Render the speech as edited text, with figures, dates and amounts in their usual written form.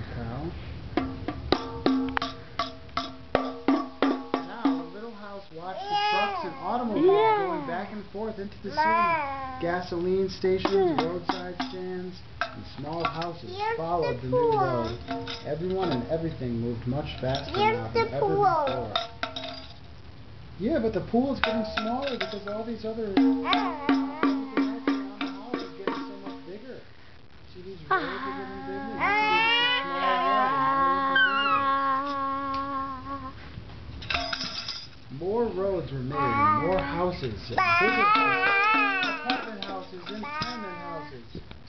cow. Now, the little house watched the trucks and automobiles going back and forth into the city. Gasoline stations, roadside stands, and small houses followed the new road. Everyone and everything moved much faster now than ever before. Yeah, but the pool's getting smaller because all these other everything else around the house is getting so much bigger. See, these roads are getting bigger. It used to be just a small road, and now look how big it is. More roads were made, and more houses, and bigger houses, apartment houses, and tenement houses.